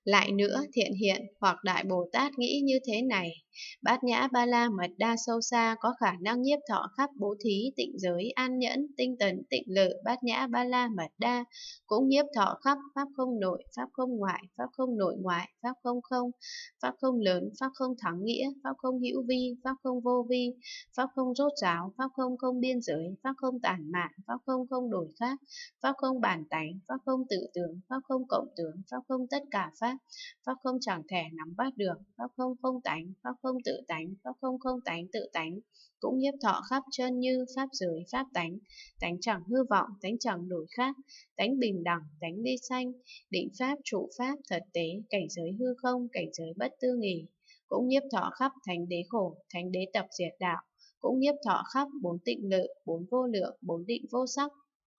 Lại nữa, thiện hiện hoặc Đại Bồ Tát nghĩ như thế này: Bát Nhã Ba La Mật Đa sâu xa có khả năng nhiếp thọ khắp bố thí, tịnh giới, an nhẫn, tinh tấn, tịnh lự. Bát Nhã Ba La Mật Đa cũng nhiếp thọ khắp pháp không nội, pháp không ngoại, pháp không nội ngoại, pháp không không, pháp không lớn, pháp không thắng nghĩa, pháp không hữu vi, pháp không vô vi, pháp không rốt ráo, pháp không không biên giới, pháp không tản mạn, pháp không không đổi khác, pháp không bản tánh, pháp không tự tướng, pháp không cộng tướng, pháp không tất cả pháp, pháp không chẳng thể nắm bắt được, pháp không không tánh, pháp không tự tánh, pháp không không tánh tự tánh, cũng nhiếp thọ khắp chân như pháp giới, pháp tánh, tánh chẳng hư vọng, tánh chẳng đổi khác, tánh bình đẳng, tánh ly sanh, định pháp, trụ pháp, thật tế, cảnh giới hư không, cảnh giới bất tư nghì, cũng nhiếp thọ khắp thánh đế khổ, thánh đế tập diệt đạo, cũng nhiếp thọ khắp bốn tịnh lự, bốn vô lượng, bốn định vô sắc,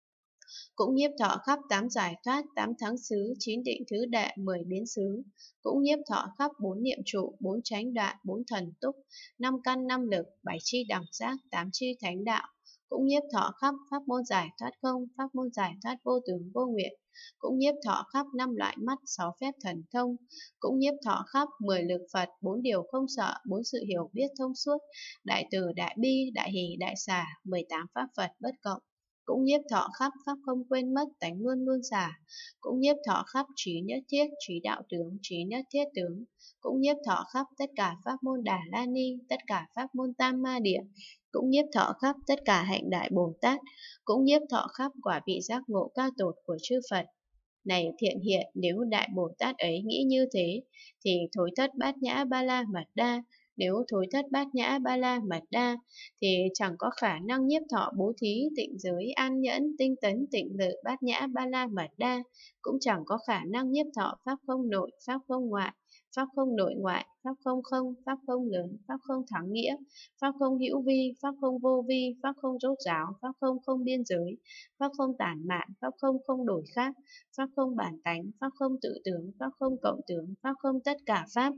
cũng nhiếp thọ khắp tám giải thoát, tám thắng xứ, chín định thứ đệ, 10 biến xứ, cũng nhiếp thọ khắp bốn niệm trụ, bốn chánh đoạn, bốn thần túc, năm căn năm lực, bảy chi đẳng giác, tám chi thánh đạo, cũng nhiếp thọ khắp pháp môn giải thoát không, pháp môn giải thoát vô tướng vô nguyện, cũng nhiếp thọ khắp năm loại mắt, sáu phép thần thông, cũng nhiếp thọ khắp 10 lực Phật, bốn điều không sợ, bốn sự hiểu biết thông suốt, đại từ, đại bi, đại hỷ, đại xả, 18 pháp Phật bất cộng, cũng nhiếp thọ khắp pháp không quên mất, tánh luôn luôn xả, cũng nhiếp thọ khắp trí nhất thiết, trí đạo tướng, trí nhất thiết tướng, cũng nhiếp thọ khắp tất cả pháp môn Đà La Ni, tất cả pháp môn Tam Ma Địa, cũng nhiếp thọ khắp tất cả hạnh Đại Bồ Tát, cũng nhiếp thọ khắp quả vị giác ngộ cao tột của chư Phật. Này thiện hiện, nếu Đại Bồ Tát ấy nghĩ như thế, thì thối thất Bát Nhã Ba La Mật Đa. Nếu thối thất Bát Nhã Ba La Mật Đa, thì chẳng có khả năng nhiếp thọ bố thí, tịnh giới, an nhẫn, tinh tấn, tịnh lự. Bát Nhã Ba La Mật Đa cũng chẳng có khả năng nhiếp thọ pháp không nội, pháp không ngoại, pháp không nội ngoại, pháp không không, pháp không lớn, pháp không thắng nghĩa, pháp không hữu vi, pháp không vô vi, pháp không rốt ráo, pháp không không biên giới, pháp không tản mạn, pháp không không đổi khác, pháp không bản tánh, pháp không tự tướng, pháp không cộng tướng, pháp không tất cả pháp,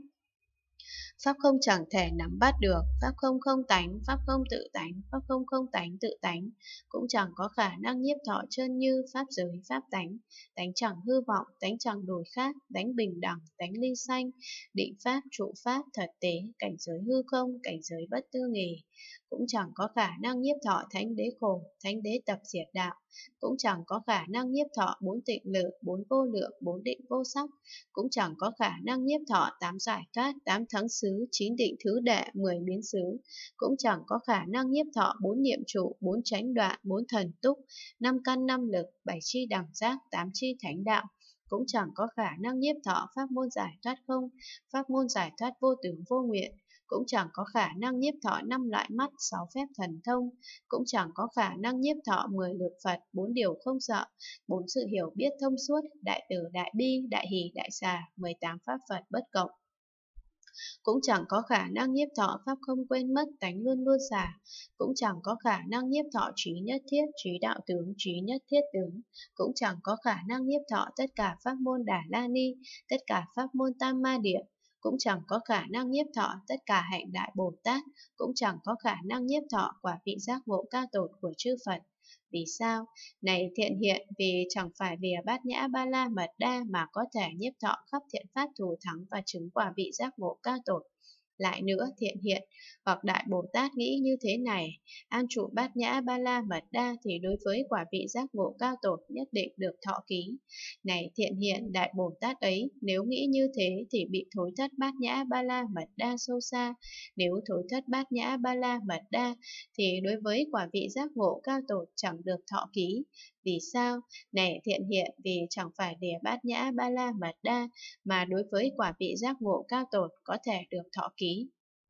pháp không chẳng thể nắm bắt được, pháp không không tánh, pháp không tự tánh, pháp không không tánh tự tánh, cũng chẳng có khả năng nhiếp thọ chân như pháp giới, pháp tánh, tánh chẳng hư vọng, tánh chẳng đổi khác, tánh bình đẳng, tánh ly sanh, định pháp, trụ pháp, thật tế, cảnh giới hư không, cảnh giới bất tư nghì, cũng chẳng có khả năng nhiếp thọ thánh đế khổ, thánh đế tập diệt đạo, cũng chẳng có khả năng nhiếp thọ bốn tịnh lự, bốn vô lượng, bốn định vô sắc, cũng chẳng có khả năng nhiếp thọ tám giải thoát, tám thắng xứ, chín định thứ đệ, 10 biến xứ, cũng chẳng có khả năng nhiếp thọ bốn niệm trụ, bốn chánh đoạn, bốn thần túc, năm căn năm lực, bảy chi đẳng giác, tám chi thánh đạo, cũng chẳng có khả năng nhiếp thọ pháp môn giải thoát không, pháp môn giải thoát vô tướng vô nguyện, cũng chẳng có khả năng nhiếp thọ năm loại mắt, sáu phép thần thông, cũng chẳng có khả năng nhiếp thọ 10 lực Phật, bốn điều không sợ, bốn sự hiểu biết thông suốt, đại từ, đại bi, đại hỷ, đại xả, 18 pháp Phật bất cộng, cũng chẳng có khả năng nhiếp thọ pháp không quên mất, tánh luôn luôn xả, cũng chẳng có khả năng nhiếp thọ trí nhất thiết, trí đạo tướng, trí nhất thiết tướng, cũng chẳng có khả năng nhiếp thọ tất cả pháp môn Đà La Ni, tất cả pháp môn Tam Ma Địa, cũng chẳng có khả năng nhiếp thọ tất cả hạnh Đại Bồ Tát, cũng chẳng có khả năng nhiếp thọ quả vị giác ngộ cao tột của chư Phật. Vì sao? Này thiện hiện, vì chẳng phải vì Bát Nhã Ba La Mật Đa mà có thể nhiếp thọ khắp thiện pháp thù thắng và chứng quả vị giác ngộ cao tột. Lại nữa, thiện hiện, hoặc Đại Bồ Tát nghĩ như thế này: an trụ Bát Nhã Ba La Mật Đa thì đối với quả vị giác ngộ cao tột nhất định được thọ ký. Này thiện hiện, Đại Bồ Tát ấy, nếu nghĩ như thế thì bị thối thất Bát Nhã Ba La Mật Đa sâu xa. Nếu thối thất Bát Nhã Ba La Mật Đa thì đối với quả vị giác ngộ cao tột chẳng được thọ ký. Vì sao? Này thiện hiện, vì chẳng phải lìa Bát Nhã Ba La Mật Đa mà đối với quả vị giác ngộ cao tột có thể được thọ ký.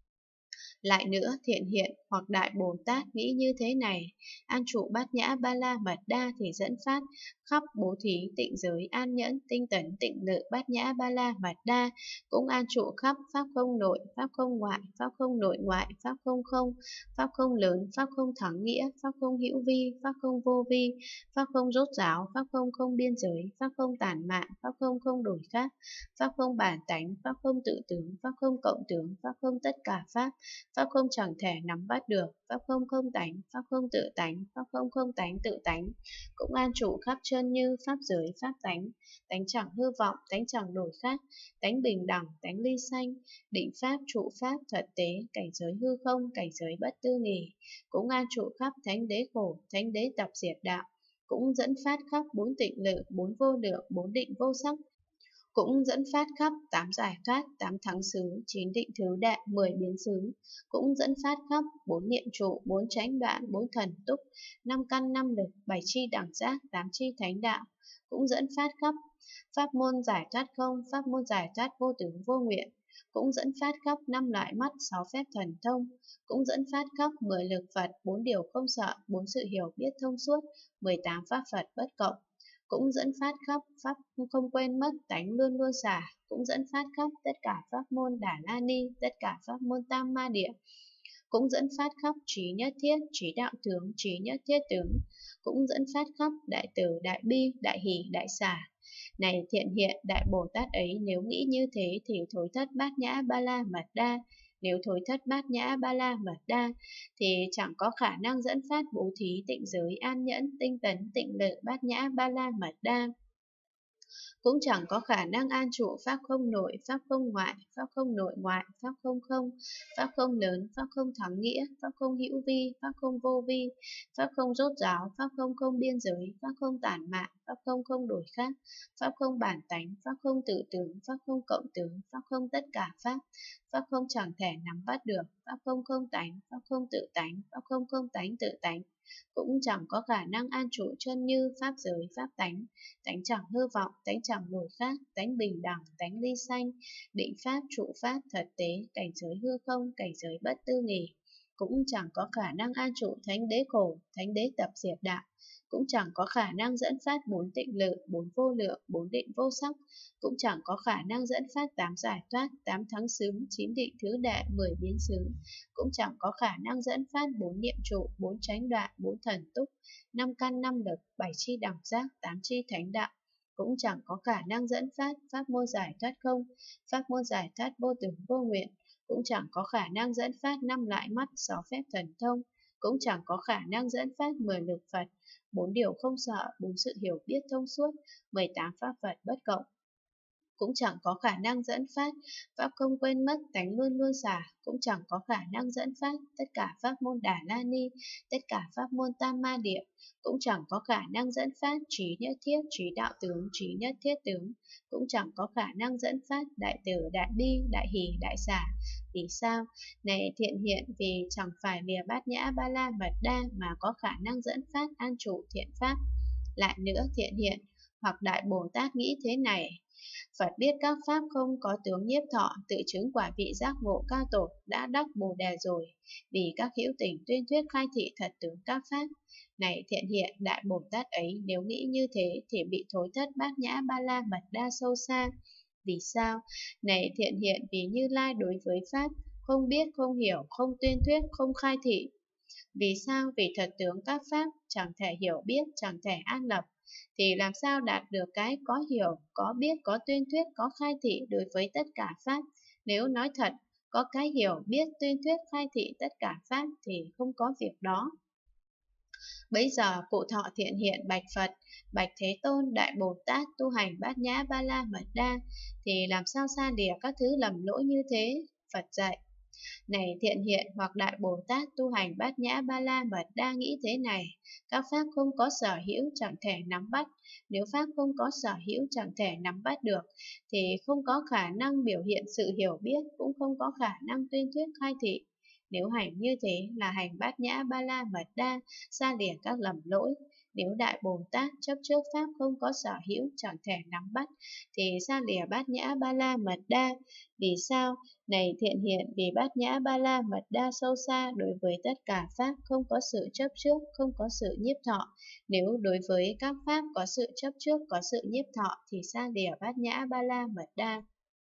Lại nữa, thiện hiện hoặc Đại Bồ Tát nghĩ như thế này: an trụ Bát Nhã Ba La Mật Đa thì dẫn phát khắp bố thí, tịnh giới, an nhẫn, tinh tấn, tịnh lự. Bát Nhã Ba La Mật Đa cũng an trụ khắp pháp không nội, pháp không ngoại, pháp không nội ngoại, pháp không không, pháp không lớn, pháp không thắng nghĩa, pháp không hữu vi, pháp không vô vi, pháp không rốt ráo, pháp không không biên giới, pháp không tản mạn, pháp không không đổi khác, pháp không bản tánh, pháp không tự tướng, pháp không cộng tướng, pháp không tất cả pháp, pháp không chẳng thể nắm bắt được, pháp không không tánh, pháp không tự tánh, pháp không không tánh tự tánh, cũng an trụ khắp chân như pháp giới pháp tánh, tánh chẳng hư vọng, tánh chẳng đổi khác, tánh bình đẳng, tánh ly sanh, định pháp, trụ pháp, thật tế, cảnh giới hư không, cảnh giới bất tư nghì, cũng an trụ khắp thánh đế khổ, thánh đế tập diệt đạo, cũng dẫn phát khắp bốn tịnh lự, bốn vô lượng, bốn định vô sắc, cũng dẫn phát khắp tám giải thoát, tám thắng xứ, chín định thứ đệ, 10 biến xứ, cũng dẫn phát khắp bốn niệm trụ, bốn chánh đoạn, bốn thần túc, năm căn năm lực, bảy chi đẳng giác, tám chi thánh đạo, cũng dẫn phát khắp pháp môn giải thoát không, pháp môn giải thoát vô tướng vô nguyện, cũng dẫn phát khắp năm loại mắt, sáu phép thần thông, cũng dẫn phát khắp 10 lực Phật, bốn điều không sợ, bốn sự hiểu biết thông suốt, 18 pháp Phật bất cộng, cũng dẫn phát khắp pháp không quên mất, tánh luôn luôn xả, cũng dẫn phát khắp tất cả pháp môn Đà La Ni, tất cả pháp môn Tam Ma Địa, cũng dẫn phát khắp trí nhất thiết, trí đạo tướng, trí nhất thiết tướng, cũng dẫn phát khắp đại từ, đại bi, đại hỷ, đại xả. Này thiện hiện, đại Bồ Tát ấy nếu nghĩ như thế thì thối thất bát nhã ba la mật đa. Nếu thối thất bát nhã ba la mật đa thì chẳng có khả năng dẫn phát bố thí, tịnh giới, an nhẫn, tinh tấn, tịnh lự, bát nhã ba la mật đa, cũng chẳng có khả năng an trụ pháp không nội, pháp không ngoại, pháp không nội ngoại, pháp không không, pháp không lớn, pháp không thắng nghĩa, pháp không hữu vi, pháp không vô vi, pháp không rốt ráo, pháp không không biên giới, pháp không tản mạn, pháp không không đổi khác, pháp không bản tánh, pháp không tự tướng, pháp không cộng tướng, pháp không tất cả pháp, pháp không chẳng thể nắm bắt được, pháp không không tánh, pháp không tự tánh, pháp không không tánh tự tánh, cũng chẳng có khả năng an trụ chân như pháp giới pháp tánh, tánh chẳng hư vọng, tánh chẳng đổi khác, tánh bình đẳng, tánh ly sanh, định pháp, trụ pháp, thật tế, cảnh giới hư không, cảnh giới bất tư nghì, cũng chẳng có khả năng an trụ thánh đế khổ, thánh đế tập diệt đạo, cũng chẳng có khả năng dẫn phát bốn tịnh lự, bốn vô lượng, bốn định vô sắc, cũng chẳng có khả năng dẫn phát tám giải thoát, tám thắng xứ, chín định thứ đệ, 10 biến xứ, cũng chẳng có khả năng dẫn phát bốn niệm trụ, bốn chánh đoạn, bốn thần túc, năm căn năm lực, bảy chi đẳng giác, tám chi thánh đạo, cũng chẳng có khả năng dẫn phát pháp môn giải thoát không, pháp môn giải thoát vô tưởng vô nguyện, cũng chẳng có khả năng dẫn phát năm loại mắt, sáu phép thần thông, cũng chẳng có khả năng dẫn phát 10 lực Phật, bốn điều không sợ, bốn sự hiểu biết thông suốt, 18 pháp Phật bất cộng, cũng chẳng có khả năng dẫn phát pháp không quên mất, tánh luôn luôn xả, cũng chẳng có khả năng dẫn phát tất cả pháp môn Đà La Ni, tất cả pháp môn Tam Ma Địa, cũng chẳng có khả năng dẫn phát trí nhất thiết, trí đạo tướng, trí nhất thiết tướng, cũng chẳng có khả năng dẫn phát đại từ, đại bi, đại hỷ, đại xả. Vì sao? Này thiện hiện, vì chẳng phải lìa bát nhã ba la mật đa mà có khả năng dẫn phát an trụ thiện pháp. Lại nữa thiện hiện, hoặc đại Bồ Tát nghĩ thế này: Phật biết các pháp không có tướng nhiếp thọ, tự chứng quả vị giác ngộ cao tột, đã đắc Bồ đề rồi, vì các hữu tình tuyên thuyết khai thị thật tướng các pháp. Này thiện hiện, đại Bồ Tát ấy nếu nghĩ như thế thì bị thối thất bát nhã ba la mật đa sâu xa. Vì sao? Này thiện hiện, vì Như Lai đối với pháp không biết, không hiểu, không tuyên thuyết, không khai thị. Vì sao? Vì thật tướng các pháp chẳng thể hiểu biết, chẳng thể an lập, thì làm sao đạt được cái có hiểu, có biết, có tuyên thuyết, có khai thị đối với tất cả pháp. Nếu nói thật, có cái hiểu, biết, tuyên thuyết, khai thị tất cả pháp thì không có việc đó. Bấy giờ cụ thọ thiện hiện bạch Phật: Bạch Thế Tôn, đại Bồ Tát tu hành bát nhã ba la mật đa thì làm sao xa lìa các thứ lầm lỗi như thế? Phật dạy: Này thiện hiện, hoặc đại Bồ Tát tu hành bát nhã ba la mật đa nghĩ thế này: các pháp không có sở hữu chẳng thể nắm bắt. Nếu pháp không có sở hữu chẳng thể nắm bắt được thì không có khả năng biểu hiện sự hiểu biết, cũng không có khả năng tuyên thuyết khai thị. Nếu hành như thế là hành bát nhã ba la mật đa, xa lìa các lầm lỗi. Nếu đại Bồ Tát chấp trước pháp không có sở hữu chẳng thể nắm bắt thì xa lìa bát nhã ba la mật đa. Vì sao? Này thiện hiện, vì bát nhã ba la mật đa sâu xa đối với tất cả pháp không có sự chấp trước, không có sự nhiếp thọ. Nếu đối với các pháp có sự chấp trước, có sự nhiếp thọ thì xa lìa bát nhã ba la mật đa.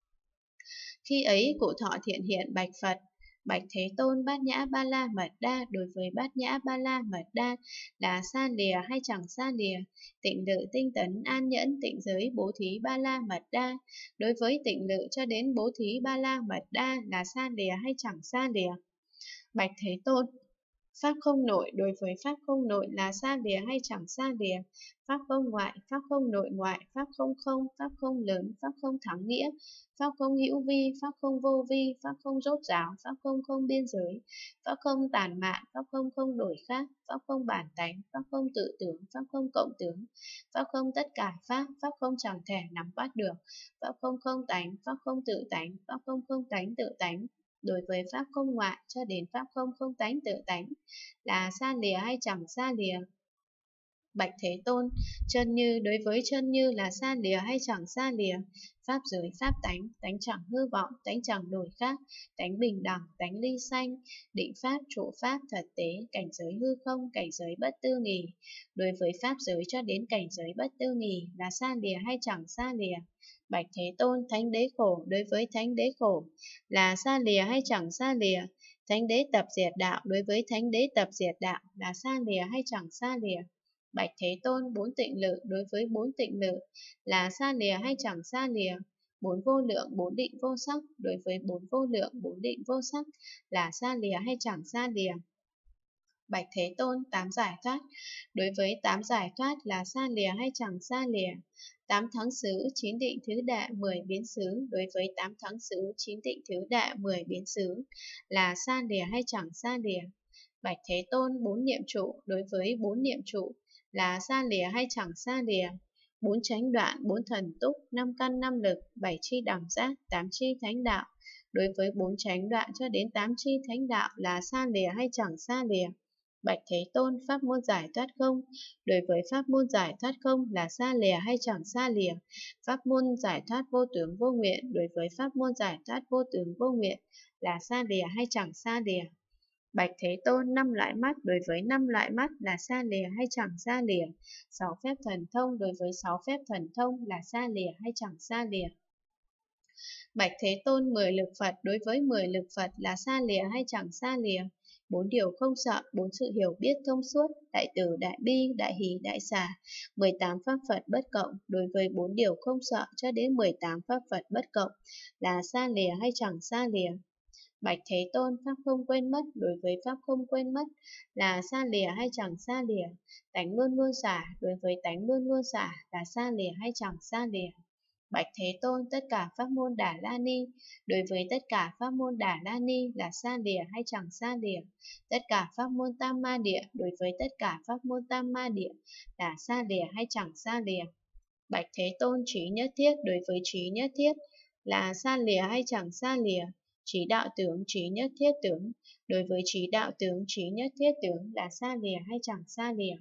Khi ấy cụ thọ thiện hiện bạch Phật: Bạch Thế Tôn, bát nhã ba la mật đa đối với bát nhã ba la mật đa là xa lìa hay chẳng xa lìa? Tịnh lự, tinh tấn, an nhẫn, tịnh giới, bố thí ba la mật đa đối với tịnh lự cho đến bố thí ba la mật đa là xa lìa hay chẳng xa lìa? Bạch Thế Tôn, pháp không nội đối với pháp không nội là xa lìa hay chẳng xa lìa? Pháp không ngoại, pháp không nội ngoại, pháp không không, pháp không lớn, pháp không thắng nghĩa, pháp không hữu vi, pháp không vô vi, pháp không rốt ráo, pháp không không biên giới, pháp không tàn mạn, pháp không không đổi khác, pháp không bản tánh, pháp không tự tướng, pháp không cộng tướng, pháp không tất cả pháp, pháp không chẳng thể nắm bắt được, pháp không không tánh, pháp không tự tánh, pháp không không tánh tự tánh. Đối với pháp không ngoại cho đến pháp không không tánh tự tánh là xa lìa hay chẳng xa lìa? Bạch Thế Tôn, chân như đối với chân như là xa lìa hay chẳng xa lìa? Pháp giới, pháp tánh, tánh chẳng hư vọng, tánh chẳng đổi khác, tánh bình đẳng, tánh ly sanh, định pháp, trụ pháp, thật tế, cảnh giới hư không, cảnh giới bất tư nghì. Đối với pháp giới cho đến cảnh giới bất tư nghì là xa lìa hay chẳng xa lìa? Bạch Thế Tôn, thánh đế khổ đối với thánh đế khổ là xa lìa hay chẳng xa lìa? Thánh đế tập diệt đạo đối với thánh đế tập diệt đạo là xa lìa hay chẳng xa lìa? Bạch Thế Tôn, bốn tịnh lự đối với bốn tịnh lự là xa lìa hay chẳng xa lìa? Bốn vô lượng, bốn định vô sắc đối với bốn vô lượng, bốn định vô sắc là xa lìa hay chẳng xa lìa? Bạch Thế Tôn, tám giải thoát đối với tám giải thoát là xa lìa hay chẳng xa lìa? Tám thắng xứ, chín định thứ đệ, 10 biến xứ đối với tám thắng xứ, chín định thứ đệ, 10 biến xứ là xa lìa hay chẳng xa lìa? Bạch Thế Tôn, bốn niệm trụ đối với bốn niệm trụ là xa lìa hay chẳng xa lìa? Bốn chánh đoạn, bốn thần túc, năm căn năm lực, bảy chi đẳng giác, tám chi thánh đạo đối với bốn chánh đoạn cho đến tám chi thánh đạo là xa lìa hay chẳng xa lìa? Bạch Thế Tôn, pháp môn giải thoát không đối với pháp môn giải thoát không là xa lìa hay chẳng xa lìa? Pháp môn giải thoát vô tướng vô nguyện đối với pháp môn giải thoát vô tướng vô nguyện là xa lìa hay chẳng xa lìa? Bạch Thế Tôn, năm loại mắt đối với năm loại mắt là xa lìa hay chẳng xa lìa? Sáu phép thần thông đối với sáu phép thần thông là xa lìa hay chẳng xa lìa? Bạch Thế Tôn, 10 lực Phật đối với 10 lực Phật là xa lìa hay chẳng xa lìa? Bốn điều không sợ, bốn sự hiểu biết thông suốt, đại từ, đại bi, đại hỷ, đại xả, 18 pháp Phật bất cộng đối với bốn điều không sợ cho đến 18 pháp Phật bất cộng là xa lìa hay chẳng xa lìa? Bạch Thế Tôn, pháp không quên mất đối với pháp không quên mất là xa lìa hay chẳng xa lìa? Tánh luôn luôn xả đối với tánh luôn luôn xả là xa lìa hay chẳng xa lìa? Bạch Thế Tôn, tất cả pháp môn Đà La Ni đối với tất cả pháp môn Đà La Ni là xa lìa hay chẳng xa lìa? Tất cả pháp môn Tam Ma Địa đối với tất cả pháp môn Tam Ma Địa là xa lìa hay chẳng xa lìa? Bạch Thế Tôn, trí nhất thiết đối với trí nhất thiết là xa lìa hay chẳng xa lìa? Trí đạo tướng, trí nhất thiết tướng đối với trí đạo tướng, trí nhất thiết tướng là xa lìa hay chẳng xa lìa?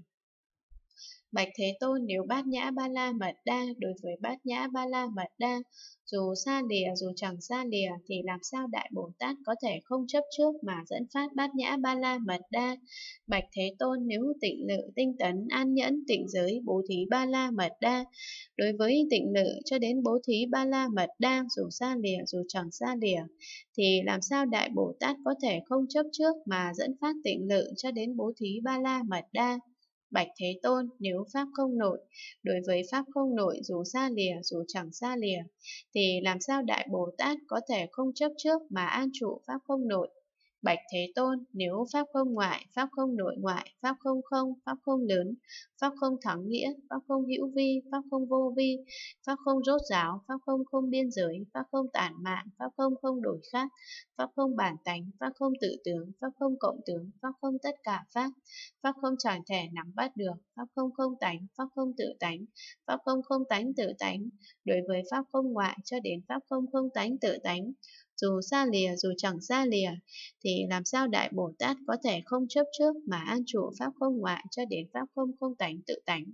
Bạch Thế Tôn, nếu Bát Nhã Ba La Mật Đa đối với Bát Nhã Ba La Mật Đa dù xa lìa dù chẳng xa lìa thì làm sao Đại Bồ Tát có thể không chấp trước mà dẫn phát Bát Nhã Ba La Mật Đa? Bạch Thế Tôn, nếu tịnh lự, tinh tấn, an nhẫn, tịnh giới, bố thí Ba La Mật Đa đối với tịnh lự cho đến bố thí Ba La Mật Đa dù xa lìa dù chẳng xa lìa thì làm sao Đại Bồ Tát có thể không chấp trước mà dẫn phát tịnh lự cho đến bố thí Ba La Mật Đa? Bạch Thế Tôn, nếu pháp không nội đối với pháp không nội dù xa lìa dù chẳng xa lìa thì làm sao Đại Bồ Tát có thể không chấp trước mà an trụ pháp không nội? Bạch Thế Tôn, nếu pháp không ngoại, pháp không nội ngoại, pháp không không, pháp không lớn, pháp không thắng nghĩa, pháp không hữu vi, pháp không vô vi, pháp không rốt ráo, pháp không không biên giới, pháp không tản mạn, pháp không không đổi khác, pháp không bản tánh, pháp không tự tướng, pháp không cộng tướng, pháp không tất cả pháp, pháp không chẳng thể nắm bắt được, pháp không không tánh, pháp không tự tánh, pháp không không tánh tự tánh, đối với pháp không ngoại cho đến pháp không không tánh tự tánh, dù xa lìa dù chẳng xa lìa, thì làm sao Đại Bồ Tát có thể không chấp trước mà an trụ pháp không ngoại cho đến pháp không không tánh tự tánh?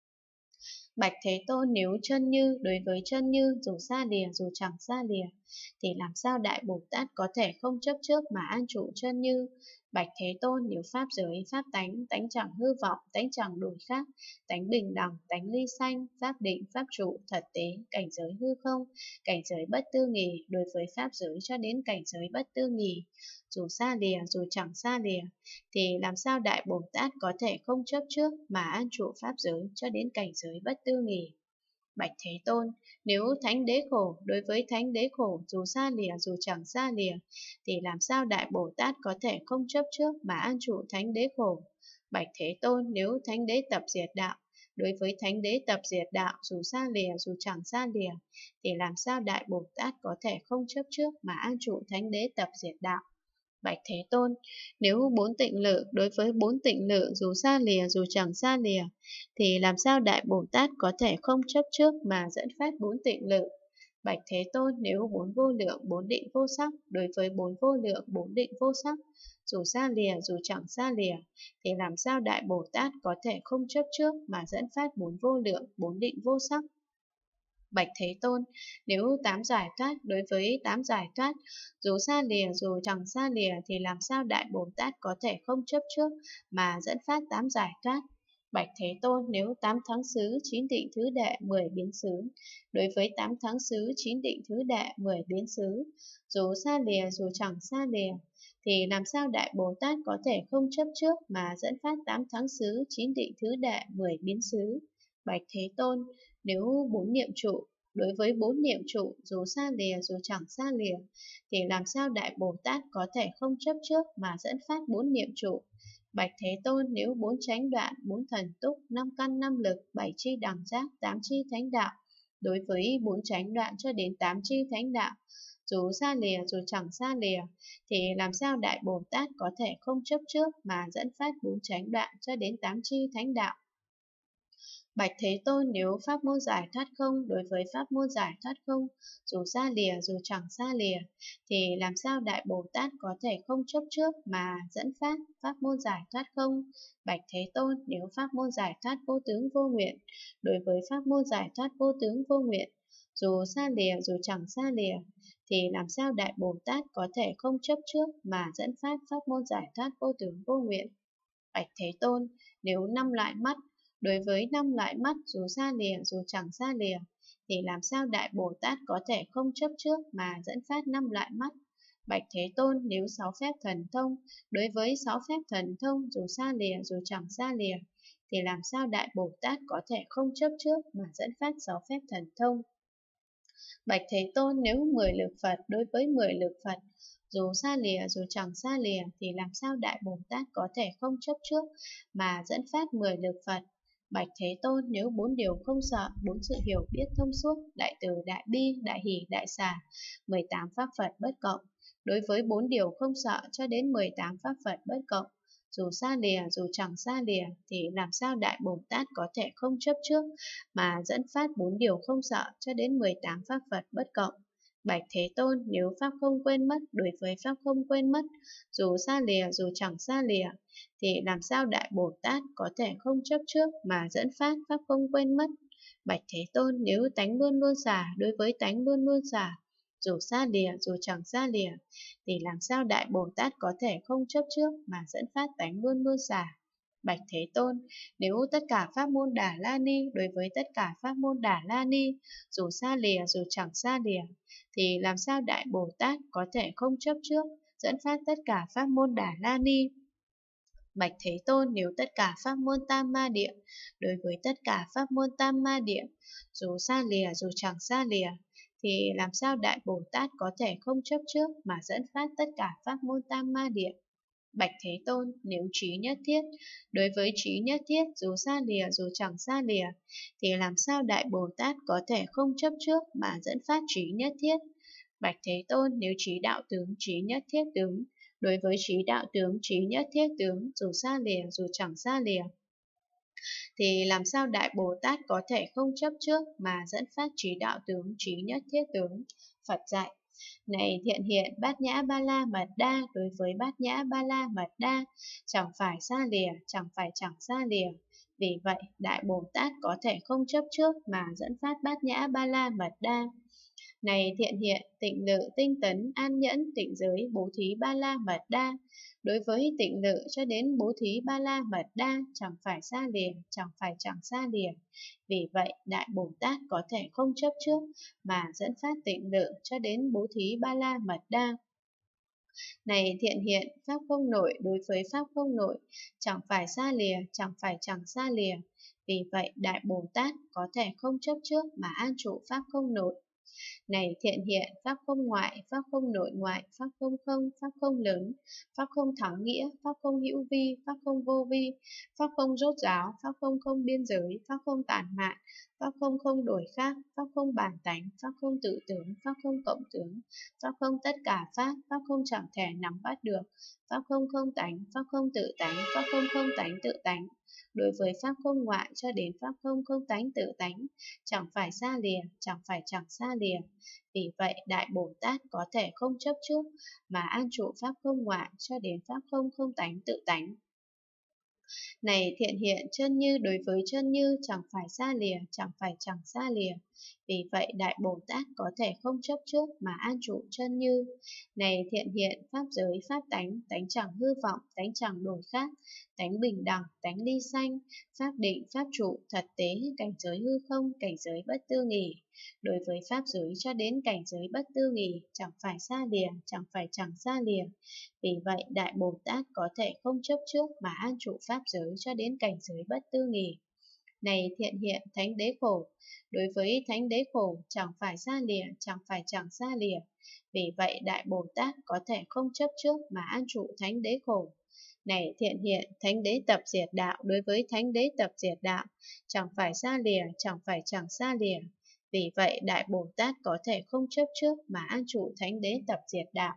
Bạch Thế Tôn, nếu chân như đối với chân như dù xa lìa dù chẳng xa lìa thì làm sao Đại Bồ Tát có thể không chấp trước mà an trụ chân như? Bạch Thế Tôn, nếu pháp giới, pháp tánh, tánh chẳng hư vọng, tánh chẳng đổi khác, tánh bình đẳng, tánh ly sanh, pháp định, pháp trụ, thật tế, cảnh giới hư không, cảnh giới bất tư nghì đối với pháp giới cho đến cảnh giới bất tư nghì, dù xa lìa dù chẳng xa lìa thì làm sao Đại Bồ Tát có thể không chấp trước mà an trụ pháp giới cho đến cảnh giới bất tư nghì? Bạch Thế Tôn, nếu thánh đế khổ, đối với thánh đế khổ dù xa lìa dù chẳng xa lìa, thì làm sao Đại Bồ Tát có thể không chấp trước mà an trụ thánh đế khổ? Bạch Thế Tôn, nếu thánh đế tập diệt đạo, đối với thánh đế tập diệt đạo dù xa lìa dù chẳng xa lìa, thì làm sao Đại Bồ Tát có thể không chấp trước mà an trụ thánh đế tập diệt đạo? Bạch Thế Tôn, nếu bốn tịnh lự, đối với bốn tịnh lự dù xa lìa dù chẳng xa lìa, thì làm sao Đại Bồ Tát có thể không chấp trước mà dẫn phát bốn tịnh lự? Bạch Thế Tôn, nếu bốn vô lượng, bốn định vô sắc, đối với bốn vô lượng, bốn định vô sắc, dù xa lìa dù chẳng xa lìa, thì làm sao Đại Bồ Tát có thể không chấp trước mà dẫn phát bốn vô lượng, bốn định vô sắc? Bạch Thế Tôn, nếu tám giải thoát, đối với tám giải thoát, dù xa lìa dù chẳng xa lìa, thì làm sao Đại Bồ Tát có thể không chấp trước mà dẫn phát tám giải thoát? Bạch Thế Tôn, nếu tám thắng xứ, chín định thứ đệ, 10 biến xứ, đối với tám thắng xứ, chín định thứ đệ, 10 biến xứ, dù xa lìa dù chẳng xa lìa, thì làm sao Đại Bồ Tát có thể không chấp trước mà dẫn phát tám thắng xứ, chín định thứ đệ, 10 biến xứ? Bạch Thế Tôn, nếu bốn niệm trụ, đối với bốn niệm trụ dù xa lìa dù chẳng xa lìa, thì làm sao Đại Bồ Tát có thể không chấp trước mà dẫn phát bốn niệm trụ? Bạch Thế Tôn, nếu bốn chánh đoạn, bốn thần túc, năm căn năm lực, bảy chi đẳng giác, tám chi thánh đạo, đối với bốn chánh đoạn cho đến tám chi thánh đạo, dù xa lìa dù chẳng xa lìa, thì làm sao Đại Bồ Tát có thể không chấp trước mà dẫn phát bốn chánh đoạn cho đến tám chi thánh đạo? Bạch Thế Tôn, nếu pháp môn giải thoát không, đối với pháp môn giải thoát không, dù xa lìa dù chẳng xa lìa, thì làm sao Đại Bồ Tát có thể không chấp trước mà dẫn phát pháp môn giải thoát không? Bạch Thế Tôn, nếu pháp môn giải thoát vô tướng vô nguyện, đối với pháp môn giải thoát vô tướng vô nguyện, dù xa lìa dù chẳng xa lìa, thì làm sao Đại Bồ Tát có thể không chấp trước mà dẫn phát pháp môn giải thoát vô tướng vô nguyện? Bạch Thế Tôn, nếu năm loại mắt, đối với năm loại mắt dù xa lìa dù chẳng xa lìa, thì làm sao Đại Bồ Tát có thể không chấp trước mà dẫn phát năm loại mắt? Bạch Thế Tôn, nếu sáu phép thần thông, đối với sáu phép thần thông dù xa lìa dù chẳng xa lìa, thì làm sao Đại Bồ Tát có thể không chấp trước mà dẫn phát sáu phép thần thông? Bạch Thế Tôn, nếu 10 lực Phật, đối với 10 lực Phật, dù xa lìa dù chẳng xa lìa, thì làm sao Đại Bồ Tát có thể không chấp trước mà dẫn phát 10 lực Phật? Bạch Thế Tôn, nếu bốn điều không sợ, bốn sự hiểu biết thông suốt, đại từ, đại bi, đại hỷ, đại xả, 18 pháp Phật bất cộng, đối với bốn điều không sợ cho đến 18 pháp Phật bất cộng, dù xa lìa dù chẳng xa lìa, thì làm sao Đại Bồ Tát có thể không chấp trước mà dẫn phát bốn điều không sợ cho đến 18 pháp Phật bất cộng? Bạch Thế Tôn, nếu pháp không quên mất, đối với pháp không quên mất, dù xa lìa dù chẳng xa lìa, thì làm sao Đại Bồ Tát có thể không chấp trước mà dẫn phát pháp không quên mất? Bạch Thế Tôn, nếu tánh luôn luôn xả, đối với tánh luôn luôn xả, dù xa lìa dù chẳng xa lìa, thì làm sao Đại Bồ Tát có thể không chấp trước mà dẫn phát tánh luôn luôn xả? Bạch Thế Tôn, nếu tất cả pháp môn Đà La Ni, đối với tất cả pháp môn Đà La Ni, dù xa lìa dù chẳng xa lìa, thì làm sao Đại Bồ Tát có thể không chấp trước, dẫn phát tất cả pháp môn Đà La Ni? Bạch Thế Tôn, nếu tất cả pháp môn Tam Ma Địa, đối với tất cả pháp môn Tam Ma Địa, dù xa lìa dù chẳng xa lìa, thì làm sao Đại Bồ Tát có thể không chấp trước mà dẫn phát tất cả pháp môn Tam Ma Địa? Bạch Thế Tôn, nếu trí nhất thiết, đối với trí nhất thiết dù xa lìa dù chẳng xa lìa, thì làm sao Đại Bồ Tát có thể không chấp trước mà dẫn phát trí nhất thiết? Bạch Thế Tôn, nếu trí đạo tướng, trí nhất thiết tướng, đối với trí đạo tướng, trí nhất thiết tướng, dù xa lìa dù chẳng xa lìa, thì làm sao Đại Bồ Tát có thể không chấp trước mà dẫn phát trí đạo tướng, trí nhất thiết tướng? Phật dạy, này thiện hiện Bát Nhã Ba La Mật Đa, đối với Bát Nhã Ba La Mật Đa, chẳng phải xa lìa, chẳng phải chẳng xa lìa. Vì vậy, Đại Bồ Tát có thể không chấp trước mà dẫn phát Bát Nhã Ba La Mật Đa. Này thiện hiện, tịnh lự, tinh tấn, an nhẫn, tịnh giới, bố thí ba la mật đa. Đối với tịnh lự cho đến bố thí ba la mật đa, chẳng phải xa lìa, chẳng phải chẳng xa lìa. Vì vậy, Đại Bồ Tát có thể không chấp trước mà dẫn phát tịnh lự cho đến bố thí ba la mật đa. Này thiện hiện, pháp không nội đối với pháp không nội, chẳng phải xa lìa, chẳng phải chẳng xa lìa. Vì vậy, Đại Bồ Tát có thể không chấp trước mà an trụ pháp không nội. Này thiện hiện, pháp không ngoại, pháp không nội ngoại, pháp không không, pháp không lớn, pháp không thắng nghĩa, pháp không hữu vi, pháp không vô vi, pháp không rốt ráo, pháp không không biên giới, pháp không tản mạn, pháp không không đổi khác, pháp không bản tánh, pháp không tự tướng, pháp không cộng tướng, pháp không tất cả pháp không chẳng thể nắm bắt được, pháp không không tánh, pháp không tự tánh, pháp không không tánh tự tánh. Đối với pháp không ngoại cho đến pháp không không tánh tự tánh, chẳng phải xa lìa, chẳng phải chẳng xa lìa. Vì vậy, Đại Bồ Tát có thể không chấp trước mà an trụ pháp không ngoại cho đến pháp không không tánh tự tánh. Này thiện hiện, chân như đối với chân như chẳng phải xa lìa, chẳng phải chẳng xa lìa. Vì vậy, Đại Bồ Tát có thể không chấp trước mà an trụ chân như. Này thiện hiện, pháp giới, pháp tánh, tánh chẳng hư vọng, tánh chẳng đổi khác, tánh bình đẳng, tánh ly sanh, pháp định, pháp trụ, thật tế, cảnh giới hư không, cảnh giới bất tư nghì. Đối với pháp giới cho đến cảnh giới bất tư nghì, chẳng phải xa lìa, chẳng phải chẳng xa lìa. Vì vậy, Đại Bồ Tát có thể không chấp trước mà an trụ pháp giới cho đến cảnh giới bất tư nghì. Này thiện hiện, thánh đế khổ, đối với thánh đế khổ chẳng phải xa lìa, chẳng phải chẳng xa lìa. Vì vậy, Đại Bồ Tát có thể không chấp trước mà an trụ thánh đế khổ. Này thiện hiện, thánh đế tập diệt đạo, đối với thánh đế tập diệt đạo, chẳng phải xa lìa, chẳng phải chẳng xa lìa. Vì vậy, Đại Bồ Tát có thể không chấp trước mà an trụ thánh đế tập diệt đạo.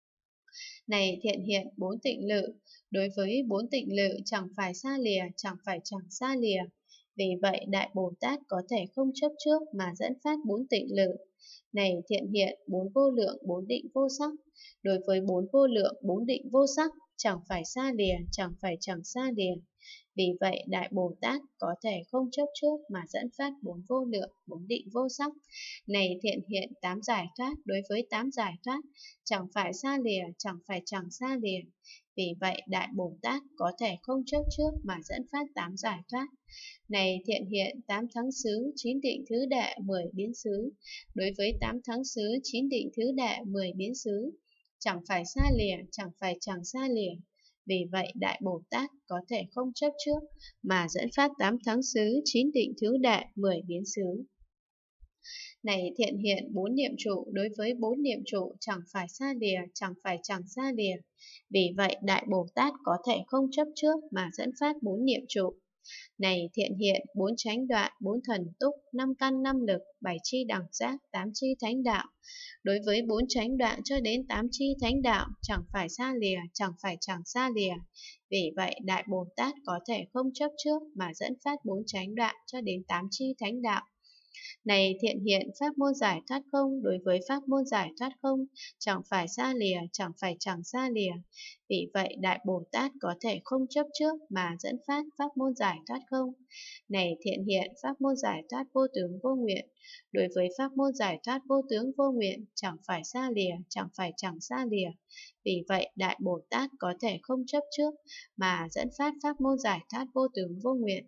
Này thiện hiện, bốn tịnh lự, đối với bốn tịnh lự chẳng phải xa lìa, chẳng phải chẳng xa lìa. Vì vậy, Đại Bồ Tát có thể không chấp trước mà dẫn phát bốn tịnh lự. Này thiện hiện, bốn vô lượng, bốn định vô sắc, đối với bốn vô lượng, bốn định vô sắc, chẳng phải xa lìa, chẳng phải chẳng xa lìa. Vì vậy, Đại Bồ Tát có thể không chấp trước mà dẫn phát bốn vô lượng, bốn định vô sắc. Này thiện hiện, tám giải thoát, đối với tám giải thoát, chẳng phải xa lìa, chẳng phải chẳng xa lìa. Vì vậy, Đại Bồ Tát có thể không chấp trước mà dẫn phát tám giải thoát. Này thiện hiện, tám thắng xứ, chín định thứ đệ, 10 biến xứ, đối với tám thắng xứ, chín định thứ đệ, 10 biến xứ, chẳng phải xa lìa, chẳng phải chẳng xa lìa. Vì vậy, Đại Bồ Tát có thể không chấp trước mà dẫn phát tám thắng xứ, chín định thứ đệ, 10 biến xứ. Này thiện hiện, bốn niệm trụ, đối với bốn niệm trụ chẳng phải xa lìa, chẳng phải chẳng xa lìa. Vì vậy, Đại Bồ Tát có thể không chấp trước mà dẫn phát bốn niệm trụ. Này thiện hiện, bốn chánh đoạn, bốn thần túc, năm căn năm lực, bảy chi đẳng giác, tám chi thánh đạo. Đối với bốn chánh đoạn cho đến tám chi thánh đạo, chẳng phải xa lìa, chẳng phải chẳng xa lìa. Vì vậy, Đại Bồ Tát có thể không chấp trước mà dẫn phát bốn chánh đoạn cho đến tám chi thánh đạo. Này thiện hiện, pháp môn giải thoát không, đối với pháp môn giải thoát không, chẳng phải xa lìa, chẳng phải chẳng xa lìa. Vì vậy, Đại Bồ Tát có thể không chấp trước mà dẫn phát pháp môn giải thoát không. Này thiện hiện, pháp môn giải thoát vô tướng vô nguyện, đối với pháp môn giải thoát vô tướng vô nguyện, chẳng phải xa lìa, chẳng phải chẳng xa lìa. Vì vậy, Đại Bồ Tát có thể không chấp trước mà dẫn phát pháp môn giải thoát vô tướng vô nguyện.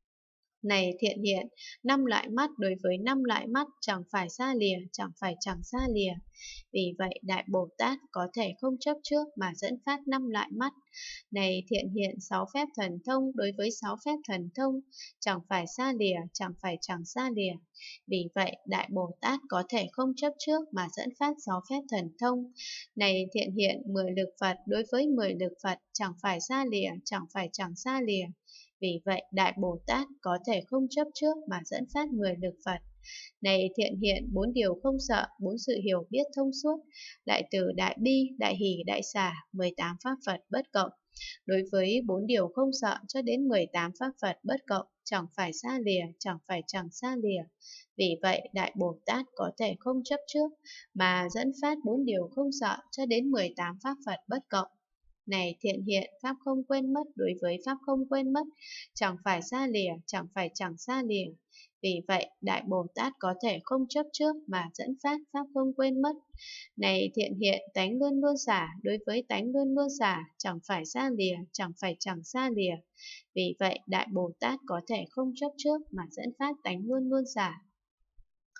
Này thiện hiện, năm loại mắt, đối với năm loại mắt chẳng phải xa lìa, chẳng phải chẳng xa lìa. Vì vậy, Đại Bồ Tát có thể không chấp trước mà dẫn phát năm loại mắt. Này thiện hiện, sáu phép thần thông, đối với sáu phép thần thông chẳng phải xa lìa, chẳng phải chẳng xa lìa. Vì vậy, Đại Bồ Tát có thể không chấp trước mà dẫn phát sáu phép thần thông. Này thiện hiện, 10 lực Phật, đối với 10 lực Phật chẳng phải xa lìa, chẳng phải chẳng xa lìa. Vì vậy, Đại Bồ Tát có thể không chấp trước mà dẫn phát 10 lực Phật. Này thiện hiện, bốn điều không sợ, bốn sự hiểu biết thông suốt, đại từ, đại bi, đại hỷ, đại xả, 18 pháp Phật bất cộng. Đối với bốn điều không sợ cho đến 18 pháp Phật bất cộng, chẳng phải xa lìa, chẳng phải chẳng xa lìa. Vì vậy, Đại Bồ Tát có thể không chấp trước mà dẫn phát bốn điều không sợ cho đến 18 pháp Phật bất cộng. Này thiện hiện, pháp không quên mất, đối với pháp không quên mất, chẳng phải xa lìa, chẳng phải chẳng xa lìa. Vì vậy, Đại Bồ Tát có thể không chấp trước mà dẫn phát pháp không quên mất. Này thiện hiện, tánh luôn luôn xả, đối với tánh luôn luôn xả, chẳng phải xa lìa, chẳng phải chẳng xa lìa. Vì vậy, Đại Bồ Tát có thể không chấp trước mà dẫn phát tánh luôn luôn xả.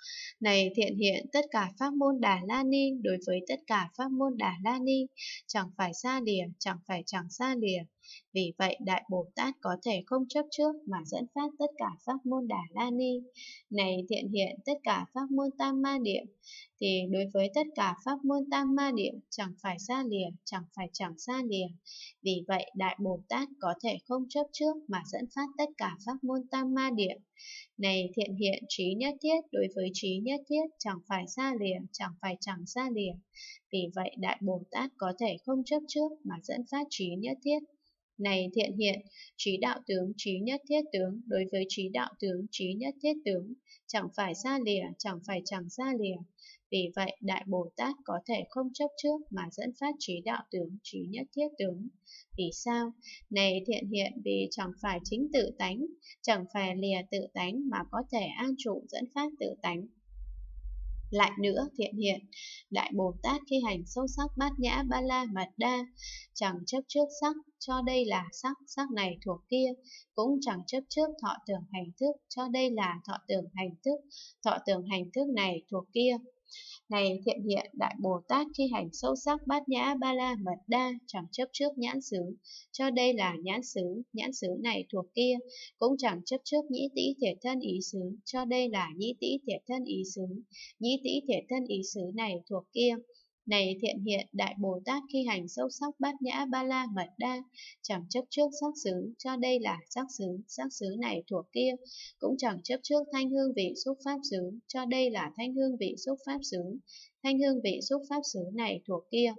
Này thiện hiện tất cả pháp môn Đà La Ni, đối với tất cả pháp môn Đà La Ni, chẳng phải xa lìa, chẳng phải chẳng xa lìa. Vì vậy Đại Bồ Tát có thể không chấp trước mà dẫn phát tất cả pháp môn Đà La Ni. Này thiện hiện tất cả pháp môn Tam Ma Điệm, thì đối với tất cả pháp môn Tam Ma Điệm chẳng phải xa lìa, chẳng phải chẳng xa lìa. Vì vậy Đại Bồ Tát có thể không chấp trước mà dẫn phát tất cả pháp môn Tam Ma Điệm. Này thiện hiện trí nhất thiết, đối với trí nhất thiết chẳng phải xa lìa, chẳng phải chẳng xa lìa. Vì vậy Đại Bồ Tát có thể không chấp trước mà dẫn phát trí nhất thiết. Này thiện hiện, trí đạo tướng, trí nhất thiết tướng, đối với trí đạo tướng, trí nhất thiết tướng, chẳng phải xa lìa, chẳng phải chẳng xa lìa. Vì vậy Đại Bồ Tát có thể không chấp trước mà dẫn phát trí đạo tướng, trí nhất thiết tướng. Vì sao? Này thiện hiện, vì chẳng phải chính tự tánh, chẳng phải lìa tự tánh mà có thể an trụ dẫn phát tự tánh. Lại nữa thiện hiện, Đại Bồ Tát khi hành sâu sắc bát nhã ba la mật đa, chẳng chấp trước sắc, cho đây là sắc, sắc này thuộc kia, cũng chẳng chấp trước thọ tưởng hành thức, cho đây là thọ tưởng hành thức, thọ tưởng hành thức này thuộc kia. Này thiện hiện, Đại Bồ Tát khi hành sâu sắc bát nhã ba la mật đa, chẳng chấp trước nhãn xứ, cho đây là nhãn xứ này thuộc kia, cũng chẳng chấp trước nhĩ tĩ thiệt thân ý xứ, cho đây là nhĩ tĩ thiệt thân ý xứ, nhĩ tĩ thiệt thân ý xứ này thuộc kia. Này thiện hiện, Đại Bồ Tát khi hành sâu sắc bát nhã ba la mật đa, chẳng chấp trước sắc xứ, cho đây là sắc xứ này thuộc kia, cũng chẳng chấp trước thanh hương vị xúc pháp xứ, cho đây là thanh hương vị xúc pháp xứ, thanh hương vị xúc pháp xứ này thuộc kia.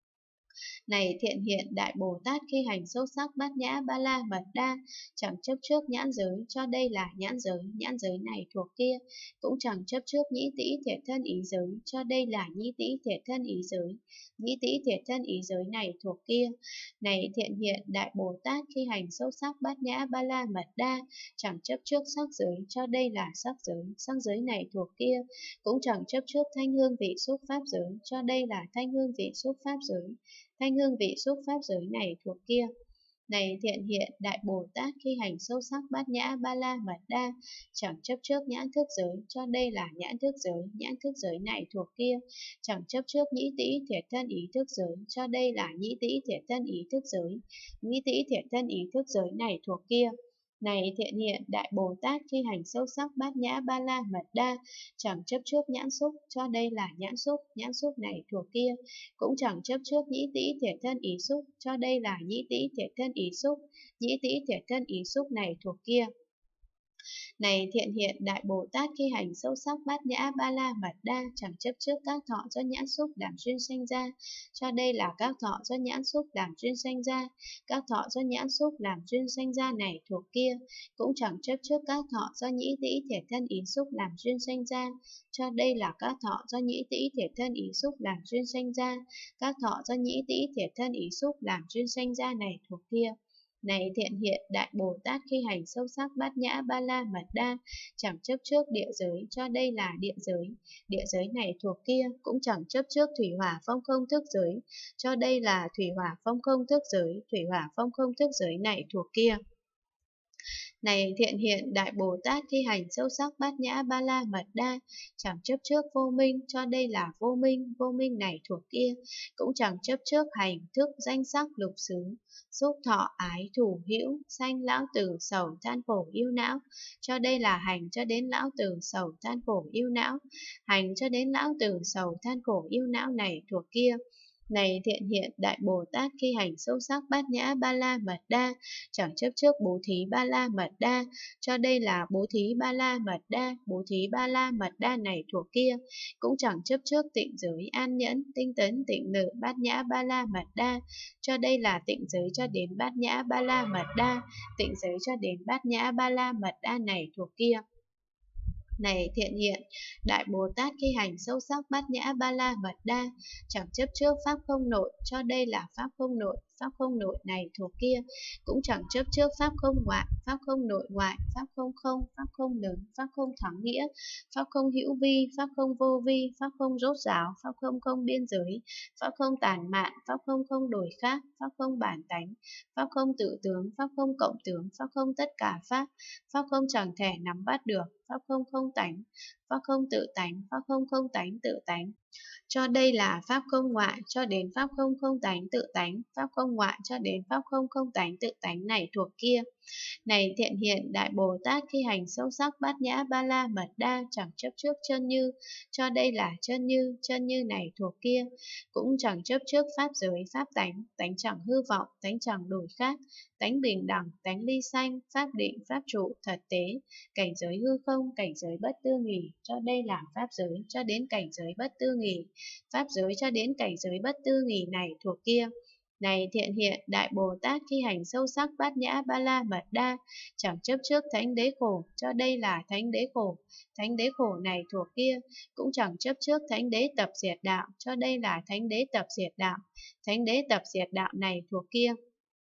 Này thiện hiện, Đại Bồ Tát khi hành sâu sắc bát nhã ba la mật đa, chẳng chấp trước nhãn giới, cho đây là nhãn giới này thuộc kia, cũng chẳng chấp trước nhĩ tĩ thiệt thân ý giới, cho đây là nhĩ tĩ thiệt thân ý giới, nhĩ tĩ thiệt thân ý giới này thuộc kia. Này thiện hiện, Đại Bồ Tát khi hành sâu sắc bát nhã ba la mật đa, chẳng chấp trước sắc giới, cho đây là sắc giới này thuộc kia, cũng chẳng chấp trước thanh hương vị xúc pháp giới, cho đây là thanh hương vị xúc pháp giới, thanh hương vị xúc pháp giới này thuộc kia. Này thiện hiện, Đại Bồ Tát khi hành sâu sắc bát nhã ba la mật đa, chẳng chấp trước nhãn thức giới, cho đây là nhãn thức giới này thuộc kia, chẳng chấp trước nhĩ tĩ thiệt thân ý thức giới, cho đây là nhĩ tĩ thiệt thân ý thức giới, nhĩ tĩ thiệt thân ý thức giới này thuộc kia. Này thiện hiện, Đại Bồ Tát khi hành sâu sắc bát nhã ba la mật đa, chẳng chấp trước nhãn xúc, cho đây là nhãn xúc này thuộc kia, cũng chẳng chấp trước nhĩ tĩ thiệt thân ý xúc, cho đây là nhĩ tĩ thiệt thân ý xúc, nhĩ tĩ thiệt thân ý xúc này thuộc kia. Này thiện hiện, Đại Bồ Tát khi hành sâu sắc bát nhã ba la mật đa, chẳng chấp trước các thọ do nhãn xúc đảm duyên sanh ra, cho đây là các thọ do nhãn xúc đảm duyên sanh ra, các thọ do nhãn xúc làm duyên sanh ra này thuộc kia, cũng chẳng chấp trước các thọ do nhĩ tĩ thiệt thân ý xúc làm duyên sanh ra, cho đây là các thọ do nhĩ tĩ thiệt thân ý xúc làm duyên sanh ra, các thọ do nhĩ tĩ thiệt thân ý xúc làm duyên sanh ra này thuộc kia. Này thiện hiện, Đại Bồ Tát khi hành sâu sắc bát nhã ba la mật đa, chẳng chấp trước địa giới, cho đây là địa giới này thuộc kia, cũng chẳng chấp trước thủy hỏa phong không thức giới, cho đây là thủy hỏa phong không thức giới, thủy hỏa phong không thức giới này thuộc kia. Này thiện hiện, Đại Bồ Tát khi hành sâu sắc bát nhã ba la mật đa, chẳng chấp trước vô minh, cho đây là vô minh này thuộc kia, cũng chẳng chấp trước hành thức danh sắc lục xứ, xúc thọ ái thủ hữu, sanh lão tử sầu than khổ yêu não, cho đây là hành cho đến lão tử sầu than khổ yêu não, hành cho đến lão tử sầu than khổ yêu não này thuộc kia. Này thiện hiện, Đại Bồ Tát khi hành sâu sắc bát nhã ba la mật đa, chẳng chấp trước bố thí ba la mật đa, cho đây là bố thí ba la mật đa, bố thí ba la mật đa này thuộc kia, cũng chẳng chấp trước tịnh giới an nhẫn, tinh tấn, tịnh lự bát nhã ba la mật đa, cho đây là tịnh giới cho đến bát nhã ba la mật đa, tịnh giới cho đến bát nhã ba la mật đa này thuộc kia. Này thiện hiện, Đại Bồ Tát khi hành sâu sắc bát nhã ba la mật đa, chẳng chấp trước pháp không nội, cho đây là pháp không nội này thuộc kia, cũng chẳng chấp trước pháp không ngoại, pháp không nội ngoại, pháp không lớn, pháp không thắng nghĩa, pháp không hữu vi, pháp không vô vi, pháp không rốt ráo, pháp không biên giới, pháp không tản mạn, pháp không đổi khác, pháp không bản tánh, pháp không tự tướng, pháp không cộng tướng, pháp không tất cả pháp không chẳng thể nắm bắt được, pháp không tánh, pháp không tự tánh, pháp không không tánh tự tánh. Cho đây là pháp không ngoại cho đến pháp không không tánh tự tánh, pháp không ngoại cho đến pháp không không tánh tự tánh này thuộc kia. Này thiện hiện Đại Bồ Tát khi hành sâu sắc bát nhã ba la mật đa chẳng chấp trước chân như, cho đây là chân như này thuộc kia, cũng chẳng chấp trước pháp giới, pháp tánh, tánh chẳng hư vọng, tánh chẳng đổi khác, tánh bình đẳng, tánh ly sanh, pháp định, pháp trụ, thật tế, cảnh giới hư không, cảnh giới bất tư nghì, cho đây là pháp giới, cho đến cảnh giới bất tư nghì, pháp giới cho đến cảnh giới bất tư nghì này thuộc kia. Này thiện hiện Đại Bồ Tát khi hành sâu sắc bát nhã ba la mật đa, chẳng chấp trước thánh đế khổ, cho đây là thánh đế khổ này thuộc kia, cũng chẳng chấp trước thánh đế tập diệt đạo, cho đây là thánh đế tập diệt đạo, thánh đế tập diệt đạo này thuộc kia.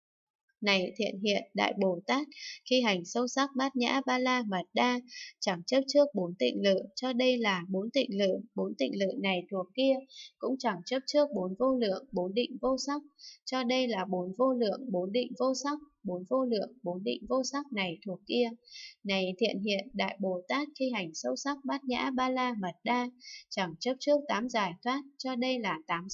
Này thiện hiện Đại Bồ Tát, khi hành sâu sắc bát nhã ba la mật đa, chẳng chấp trước bốn tịnh lự, cho đây là bốn tịnh lự này thuộc kia, cũng chẳng chấp trước bốn vô lượng, bốn định vô sắc, cho đây là bốn vô lượng, bốn định vô sắc, bốn vô lượng, bốn định vô sắc này thuộc kia. Này thiện hiện Đại Bồ Tát, khi hành sâu sắc bát nhã ba la mật đa, chẳng chấp trước tám giải thoát, cho đây là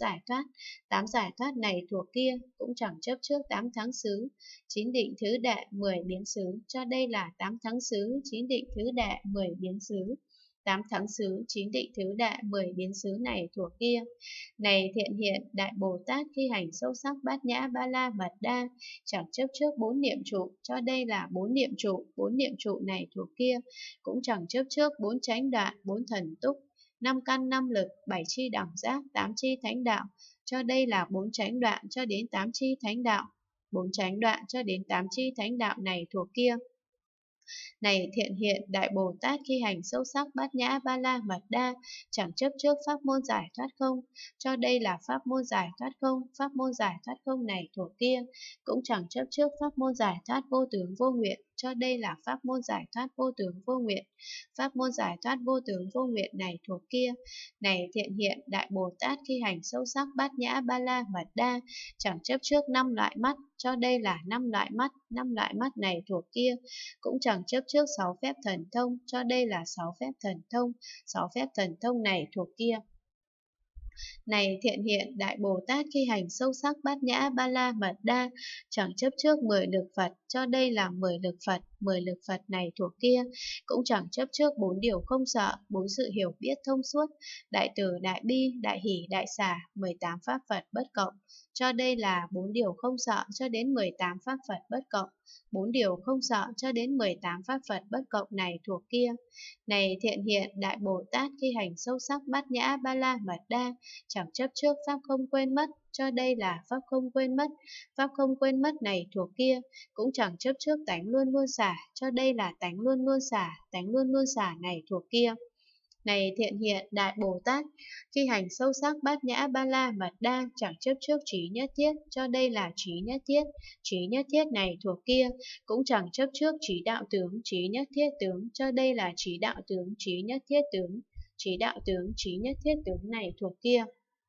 tám giải thoát này thuộc kia, cũng chẳng chấp trước tám thắng xứ, chín định thứ đệ, 10 biến xứ, cho đây là tám thắng xứ, chín định thứ đệ, 10 biến xứ. Tám thắng xứ, chín định thứ đệ, 10 biến xứ này thuộc kia. Này thiện hiện Đại Bồ Tát, khi hành sâu sắc bát nhã ba la mật đa, chẳng chấp trước bốn niệm trụ, cho đây là bốn niệm trụ này thuộc kia, cũng chẳng chấp trước bốn chánh đoạn, bốn thần túc, năm căn năm lực, bảy chi đẳng giác, tám chi thánh đạo, cho đây là bốn chánh đoạn cho đến tám chi thánh đạo, bốn chánh đoạn cho đến tám chi thánh đạo này thuộc kia. Này thiện hiện Đại Bồ Tát, khi hành sâu sắc bát nhã ba la mật đa, chẳng chấp trước pháp môn giải thoát không, cho đây là pháp môn giải thoát không, pháp môn giải thoát không này thuộc kia, cũng chẳng chấp trước pháp môn giải thoát vô tướng vô nguyện, cho đây là pháp môn giải thoát vô tướng vô nguyện, pháp môn giải thoát vô tướng vô nguyện này thuộc kia. Này thiện hiện Đại Bồ Tát, khi hành sâu sắc bát nhã ba la mật đa, chẳng chấp trước năm loại mắt, cho đây là năm loại mắt này thuộc kia, cũng chẳng chấp trước sáu phép thần thông, cho đây là sáu phép thần thông này thuộc kia. Này thiện hiện Đại Bồ Tát, khi hành sâu sắc bát nhã ba la mật đa, chẳng chấp trước 10 lực Phật, cho đây là 10 lực Phật này thuộc kia, cũng chẳng chấp trước 4 điều không sợ, 4 sự hiểu biết thông suốt, đại từ, đại bi, đại hỷ, đại xả, 18 pháp Phật bất cộng, cho đây là 4 điều không sợ cho đến 18 pháp Phật bất cộng, 4 điều không sợ cho đến 18 pháp Phật bất cộng này thuộc kia. Này thiện hiện Đại Bồ Tát, khi hành sâu sắc bát nhã ba la mật đa, chẳng chấp trước pháp không quên mất, cho đây là pháp không quên mất, pháp không quên mất này thuộc kia, cũng chẳng chấp trước tánh luôn luôn xả, cho đây là tánh luôn luôn xả này thuộc kia. Này thiện hiện Đại Bồ Tát, khi hành sâu sắc bát nhã ba la mật đa, chẳng chấp trước trí nhất thiết, cho đây là trí nhất thiết này thuộc kia, cũng chẳng chấp trước trí đạo tướng, trí nhất thiết tướng, cho đây là trí đạo tướng, trí nhất thiết tướng, trí đạo tướng, trí nhất thiết tướng này thuộc kia.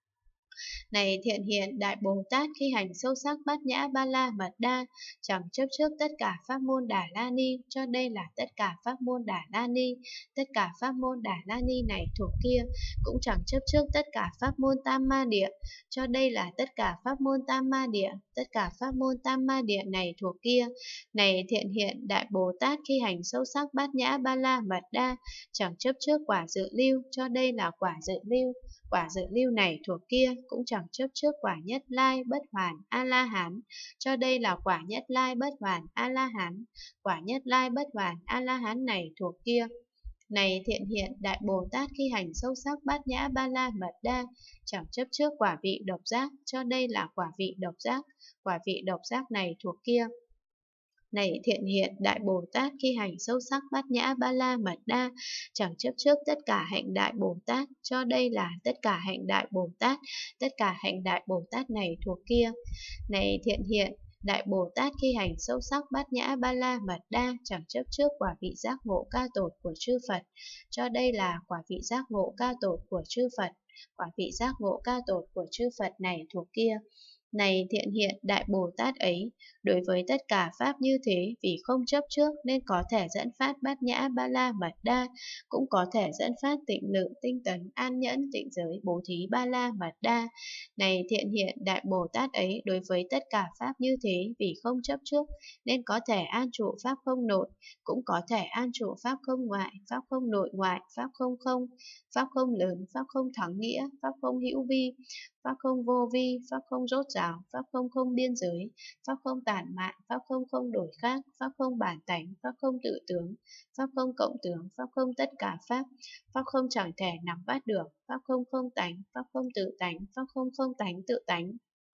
Này thiện hiện Đại Bồ Tát, khi hành sâu sắc bát nhã ba la mật đa, chẳng chấp trước tất cả pháp môn Đà La Ni, cho đây là tất cả pháp môn Đà La Ni, tất cả pháp môn Đà La Ni này thuộc kia, cũng chẳng chấp trước tất cả pháp môn Tam Ma Địa, cho đây là tất cả pháp môn Tam Ma Địa, tất cả pháp môn Tam Ma Địa này thuộc kia. Này thiện hiện Đại Bồ Tát, khi hành sâu sắc bát nhã ba la mật đa, chẳng chấp trước quả dự lưu, cho đây là quả dự lưu này thuộc kia, cũng chẳng chấp trước quả nhất lai bất hoàn a la hán, cho đây là quả nhất lai bất hoàn a la hán, quả nhất lai bất hoàn a la hán này thuộc kia. Này thiện hiện Đại Bồ Tát, khi hành sâu sắc bát nhã ba la mật đa, chẳng chấp trước quả vị độc giác, cho đây là quả vị độc giác này thuộc kia. Này thiện hiện Đại Bồ Tát, khi hành sâu sắc bát nhã ba la mật đa, chẳng chấp trước tất cả hạnh Đại Bồ Tát, cho đây là tất cả hạnh Đại Bồ Tát, tất cả hạnh Đại Bồ Tát này thuộc kia. Này thiện hiện Đại Bồ Tát, khi hành sâu sắc bát nhã ba la mật đa, chẳng chấp trước quả vị giác ngộ ca tột của chư Phật, cho đây là quả vị giác ngộ ca tột của chư Phật, quả vị giác ngộ ca tột của chư Phật này thuộc kia. Này thiện hiện Đại Bồ Tát ấy, đối với tất cả pháp như thế, vì không chấp trước nên có thể dẫn phát bát nhã ba la mật đa, cũng có thể dẫn phát tịnh lự, tinh tấn, an nhẫn, tịnh giới, bố thí ba la mật đa. Này thiện hiện Đại Bồ Tát ấy, đối với tất cả pháp như thế, vì không chấp trước nên có thể an trụ pháp không nội, cũng có thể an trụ pháp không ngoại, pháp không nội ngoại, pháp không không, pháp không lớn, pháp không thắng nghĩa, pháp không hữu vi, pháp không vô vi, pháp không rốt ráo, pháp không không biên giới, pháp không tản mạn, pháp không không đổi khác, pháp không bản tánh, pháp không tự tướng, pháp không cộng tướng, pháp không tất cả pháp, pháp không chẳng thể nắm bắt được, pháp không không tánh, pháp không tự tánh, pháp không không tánh tự tánh.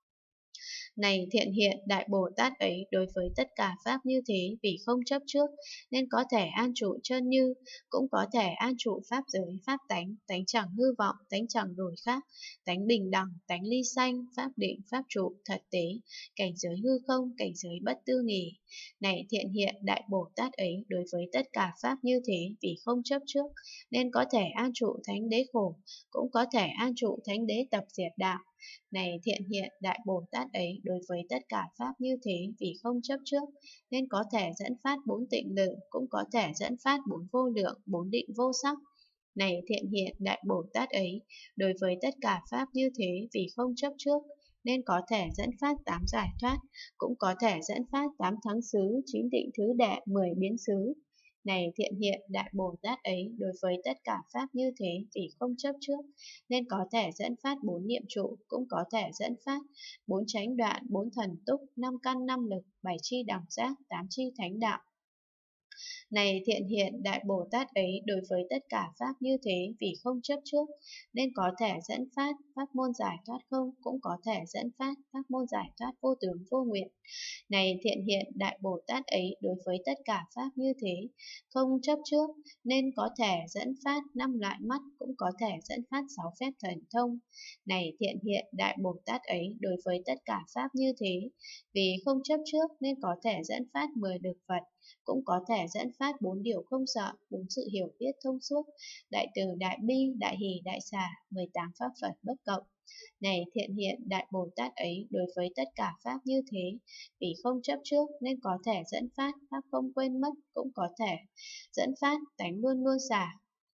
Này thiện hiện Đại Bồ Tát ấy, đối với tất cả pháp như thế, vì không chấp trước nên có thể an trụ chân như, cũng có thể an trụ pháp giới, pháp tánh, tánh chẳng hư vọng, tánh chẳng đổi khác, tánh bình đẳng, tánh ly sanh, pháp định, pháp trụ, thật tế, cảnh giới hư không, cảnh giới bất tư nghì. Này thiện hiện Đại Bồ Tát ấy, đối với tất cả pháp như thế, vì không chấp trước nên có thể an trụ thánh đế khổ, cũng có thể an trụ thánh đế tập diệt đạo. Này thiện hiện Đại Bồ Tát ấy, đối với tất cả pháp như thế, vì không chấp trước nên có thể dẫn phát bốn tịnh lự, cũng có thể dẫn phát bốn vô lượng, bốn định vô sắc. Này thiện hiện Đại Bồ Tát ấy, đối với tất cả pháp như thế, vì không chấp trước nên có thể dẫn phát tám giải thoát, cũng có thể dẫn phát tám thắng xứ, chín định thứ đệ, 10 biến xứ. Này thiện hiện Đại Bồ Tát ấy, đối với tất cả pháp như thế, vì không chấp trước nên có thể dẫn phát bốn niệm trụ, cũng có thể dẫn phát bốn chánh đoạn, bốn thần túc, năm căn năm lực, bảy chi đẳng giác, tám chi thánh đạo. Này thiện hiện Đại Bồ Tát ấy, đối với tất cả pháp như thế, vì không chấp trước nên có thể dẫn phát pháp môn giải thoát không, cũng có thể dẫn phát pháp môn giải thoát vô tướng vô nguyện. Này thiện hiện Đại Bồ Tát ấy, đối với tất cả pháp như thế, không chấp trước nên có thể dẫn phát năm loại mắt, cũng có thể dẫn phát sáu phép thần thông. Này thiện hiện Đại Bồ Tát ấy, đối với tất cả pháp như thế, vì không chấp trước nên có thể dẫn phát 10 lực Phật, cũng có thể dẫn phát bốn điều không sợ, bốn sự hiểu biết thông suốt, đại từ, đại bi, đại hỷ, đại xả, 18 pháp Phật bất cộng. Này thiện hiện Đại Bồ Tát ấy, đối với tất cả pháp như thế, vì không chấp trước nên có thể dẫn phát pháp không quên mất, cũng có thể dẫn phát tánh luôn luôn xả.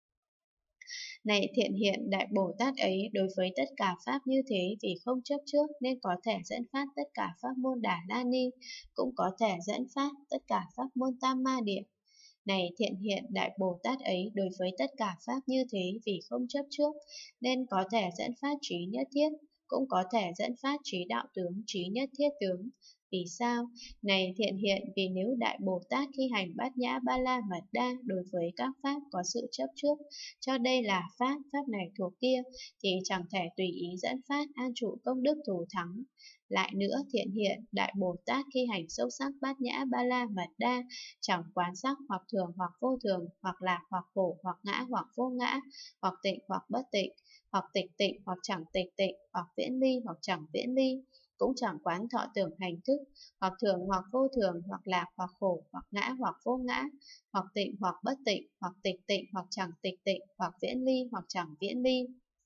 Này thiện hiện Đại Bồ Tát ấy, đối với tất cả pháp như thế, vì không chấp trước nên có thể dẫn phát tất cả pháp môn Đà La Ni, cũng có thể dẫn phát tất cả pháp môn Tam Ma Địa. Này thiện hiện Đại Bồ Tát ấy, đối với tất cả pháp như thế, vì không chấp trước nên có thể dẫn phát trí nhất thiết, cũng có thể dẫn phát trí đạo tướng, trí nhất thiết tướng. Vì sao? Này thiện hiện, vì nếu Đại Bồ Tát khi hành bát nhã ba la mật đa đối với các pháp có sự chấp trước, cho đây là pháp, pháp này thuộc kia, thì chẳng thể tùy ý dẫn phát an trụ công đức thù thắng. Lại nữa, thiện hiện Đại Bồ Tát khi hành sâu sắc bát nhã ba la mật đa, chẳng quán sắc hoặc thường hoặc vô thường, hoặc lạc hoặc khổ, hoặc ngã hoặc vô ngã, hoặc tịnh hoặc bất tịnh, hoặc tịch tịnh hoặc chẳng tịch tịnh, hoặc viễn ly hoặc chẳng viễn ly, cũng chẳng quán thọ tưởng hành thức, hoặc thường hoặc vô thường, hoặc lạc hoặc khổ, hoặc ngã hoặc vô ngã, hoặc tịnh hoặc bất tịnh, hoặc tịch tịnh hoặc chẳng tịch tịnh, hoặc viễn ly hoặc chẳng viễn ly.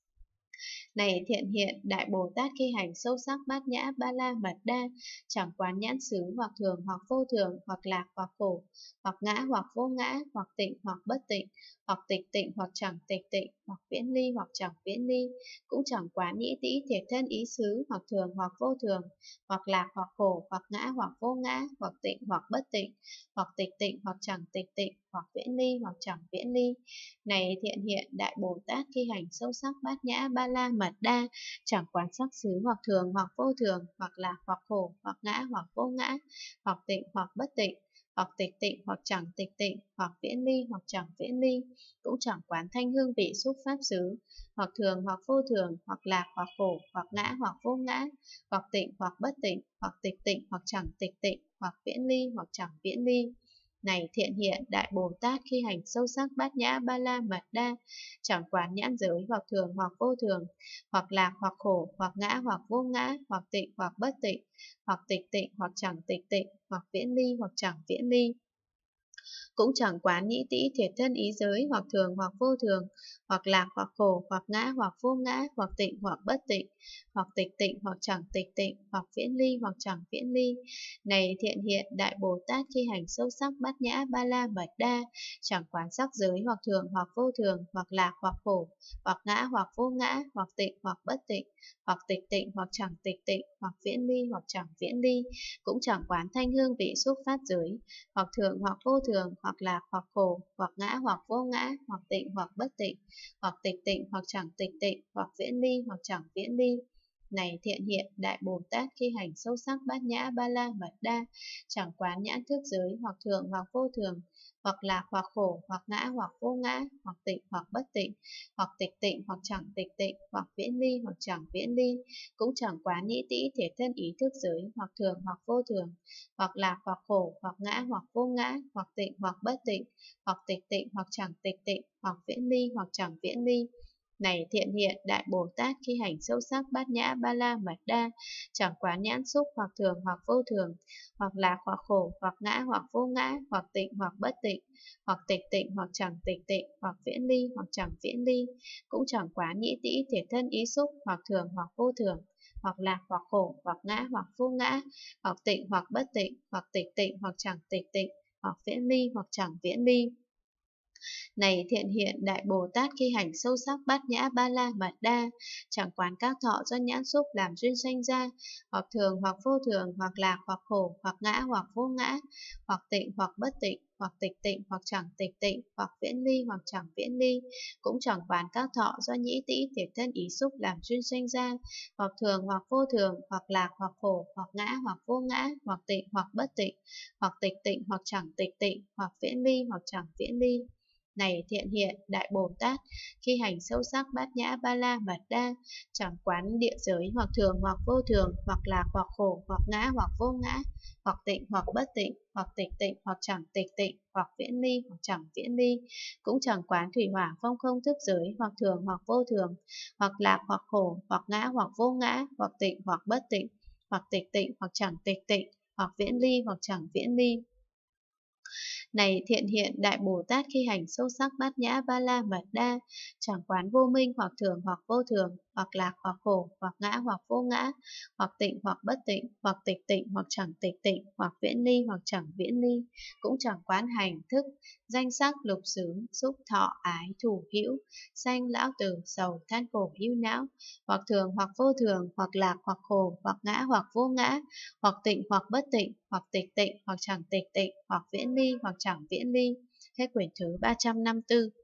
Này thiện hiện Đại Bồ Tát khi hành sâu sắc bát nhã ba la mật đa, chẳng quán nhãn xứ hoặc thường hoặc vô thường, hoặc lạc hoặc khổ, hoặc ngã hoặc vô ngã, hoặc tịnh hoặc bất tịnh, hoặc tịch tịnh hoặc chẳng tịch tịnh, hoặc viễn ly hoặc chẳng viễn ly, cũng chẳng quán nhĩ tĩ thiệt thân ý xứ, hoặc thường hoặc vô thường, hoặc lạc hoặc khổ, hoặc ngã hoặc vô ngã, hoặc tịnh hoặc bất tịnh, hoặc tịch tịnh hoặc chẳng tịch tịnh, hoặc viễn ly hoặc chẳng viễn ly. Này thiện hiện Đại Bồ Tát khi hành sâu sắc bát nhã ba la mật đa, chẳng quán sắc xứ hoặc thường hoặc vô thường, hoặc lạc hoặc khổ, hoặc ngã hoặc vô ngã, hoặc tịnh hoặc bất tịnh, hoặc tịch tịnh hoặc chẳng tịch tịnh, hoặc viễn ly hoặc chẳng viễn ly, cũng chẳng quán thanh hương vị xúc pháp xứ, hoặc thường hoặc vô thường, hoặc lạc hoặc khổ, hoặc ngã hoặc vô ngã, hoặc tịnh hoặc bất tịnh, hoặc tịch tịnh hoặc chẳng tịch tịnh, hoặc viễn ly hoặc chẳng viễn ly. Này thiện hiện Đại Bồ Tát khi hành sâu sắc bát nhã ba la mật đa, chẳng quán nhãn giới hoặc thường hoặc vô thường, hoặc lạc hoặc khổ, hoặc ngã hoặc vô ngã, hoặc tịnh hoặc bất tịnh, hoặc tịch tịnh hoặc chẳng tịch tịnh, hoặc viễn ly hoặc chẳng viễn ly, cũng chẳng quán nhĩ tĩ thiệt thân ý giới, hoặc thường hoặc vô thường, hoặc lạc hoặc khổ, hoặc ngã hoặc vô ngã, hoặc tịnh hoặc bất tịnh, hoặc tịch tịnh hoặc chẳng tịch tịnh, hoặc viễn ly hoặc chẳng viễn ly. Này thiện hiện Đại Bồ Tát, khi hành sâu sắc bát nhã ba la mật đa, chẳng quán sắc giới, hoặc thường hoặc vô thường, hoặc lạc hoặc khổ, hoặc ngã hoặc vô ngã, hoặc tịnh hoặc bất tịnh, hoặc tịch tịnh hoặc chẳng tịch tịnh, hoặc viễn ly hoặc chẳng viễn ly, cũng chẳng quán thanh hương vị xúc phát giới, hoặc thường hoặc vô thường, hoặc lạc hoặc khổ, hoặc ngã hoặc vô ngã, hoặc tịnh hoặc bất tịnh, hoặc tịch tịnh hoặc chẳng tịch tịnh, hoặc viễn ly hoặc chẳng viễn ly. Này thiện hiện Đại Bồ Tát, khi hành sâu sắc bát nhã ba la mật đa, chẳng quán nhãn thức giới, hoặc thường hoặc vô thường, hoặc lạc hoặc khổ, hoặc ngã hoặc vô ngã, hoặc tịnh hoặc bất tịnh, hoặc tịch tịnh hoặc chẳng tịch tịnh, hoặc viễn ly hoặc chẳng viễn ly, cũng chẳng quán nhĩ tĩ thiệt thân ý thức giới, hoặc thường hoặc vô thường, hoặc lạc hoặc khổ, hoặc ngã hoặc vô ngã, hoặc tịnh hoặc bất tịnh, hoặc tịch tịnh hoặc chẳng tịch tịnh, hoặc viễn ly hoặc chẳng viễn ly. Này thiện hiện Đại Bồ Tát, khi hành sâu sắc bát nhã ba la mật đa, chẳng quán nhãn xúc, hoặc thường hoặc vô thường, hoặc lạc hoặc khổ, hoặc ngã hoặc vô ngã, hoặc tịnh hoặc bất tịnh, hoặc tịch tịnh hoặc chẳng tịch tịnh, hoặc viễn ly hoặc chẳng viễn ly, cũng chẳng quán nhĩ tĩ thiệt thân ý xúc, hoặc thường hoặc vô thường, hoặc lạc hoặc khổ, hoặc ngã hoặc vô ngã, hoặc tịnh hoặc bất tịnh, hoặc tịch tịnh hoặc chẳng tịch tịnh, hoặc viễn ly hoặc chẳng viễn ly. Này thiện hiện Đại Bồ Tát, khi hành sâu sắc bát nhã ba la mật đa, chẳng quán các thọ do nhãn xúc làm duyên sanh ra, hoặc thường hoặc vô thường, hoặc lạc hoặc khổ, hoặc ngã hoặc vô ngã, hoặc tịnh hoặc bất tịnh, hoặc tịch tịnh hoặc chẳng tịch tịnh, hoặc viễn ly hoặc chẳng viễn ly, cũng chẳng quán các thọ do nhĩ tĩ thiệt thân ý xúc làm duyên sanh ra, hoặc thường hoặc vô thường, hoặc lạc hoặc khổ, hoặc ngã hoặc vô ngã, hoặc tịnh hoặc bất tịnh, hoặc tịch tịnh hoặc chẳng tịch tịnh, hoặc viễn ly hoặc chẳng viễn ly. Này thiện hiện Đại Bồ Tát, khi hành sâu sắc bát nhã ba la mật đa, chẳng quán địa giới, hoặc thường hoặc vô thường, hoặc lạc hoặc khổ, hoặc ngã hoặc vô ngã, hoặc tịnh hoặc bất tịnh, hoặc tịch tịnh hoặc chẳng tịch tịnh, hoặc viễn ly hoặc chẳng viễn ly, cũng chẳng quán thủy hỏa phong không thức giới, hoặc thường hoặc vô thường, hoặc lạc hoặc khổ, hoặc ngã hoặc vô ngã, hoặc tịnh hoặc bất tịnh, hoặc tịch tịnh hoặc chẳng tịch tịnh, hoặc viễn ly hoặc chẳng viễn ly. Này thiện hiện Đại Bồ Tát, khi hành sâu sắc bát nhã ba la mật đa, chẳng quán vô minh, hoặc thường hoặc vô thường, hoặc lạc hoặc khổ, hoặc ngã hoặc vô ngã, hoặc tịnh hoặc bất tịnh, hoặc tịch tịnh hoặc chẳng tịch tịnh, hoặc viễn ly hoặc chẳng viễn ly, cũng chẳng quán hành thức, danh sắc lục xứ, xúc thọ ái thủ hữu, sanh lão tử sầu than khổ ưu não, hoặc thường hoặc vô thường, hoặc lạc hoặc khổ, hoặc ngã hoặc vô ngã, hoặc tịnh hoặc bất tịnh, hoặc tịch tịnh hoặc chẳng tịch tịnh, hoặc viễn ly hoặc chẳng viễn ly. Hết quyển thứ 354.